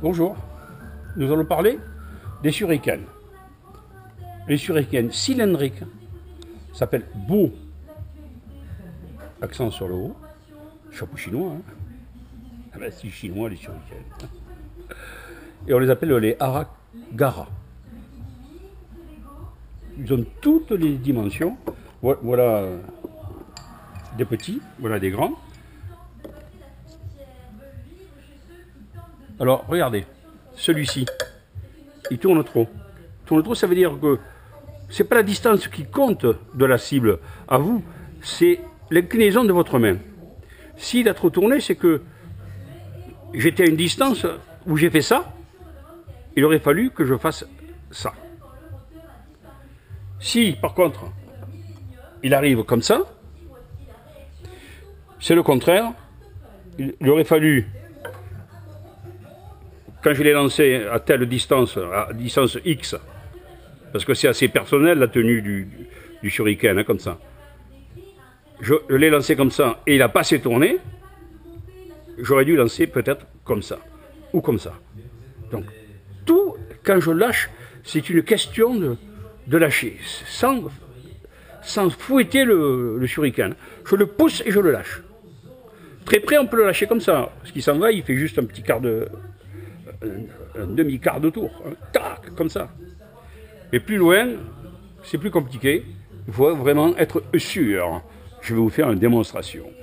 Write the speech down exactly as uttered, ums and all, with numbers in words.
Bonjour, nous allons parler des shurikens. Les shurikens cylindriques s'appellent Bo, accent sur le haut, chapeau chinois, hein. Ah ben c'est chinois les shurikens. Et on les appelle les Haragara. Ils ont toutes les dimensions. Voilà des petits, voilà des grands. Alors regardez, celui-ci, il tourne trop. Il tourne trop, ça veut dire que c'est pas la distance qui compte de la cible à vous, c'est l'inclinaison de votre main. S'il a trop tourné, c'est que j'étais à une distance où j'ai fait ça, il aurait fallu que je fasse ça. Si, par contre, il arrive comme ça, c'est le contraire. Il aurait fallu, quand je l'ai lancé à telle distance, à distance X, parce que c'est assez personnel la tenue du, du, du shuriken, hein, comme ça. Je, je l'ai lancé comme ça et il n'a pas assez tourné. J'aurais dû lancer peut-être comme ça, ou comme ça. Donc, tout, quand je lâche, c'est une question de, de lâcher, sans, sans fouetter le, le shuriken. Je le pousse et je le lâche. Très près, on peut le lâcher comme ça, parce qu'il s'en va, il fait juste un petit quart de... un, un demi-quart de tour, hein, tac, comme ça. Mais plus loin, c'est plus compliqué, il faut vraiment être sûr. Je vais vous faire une démonstration.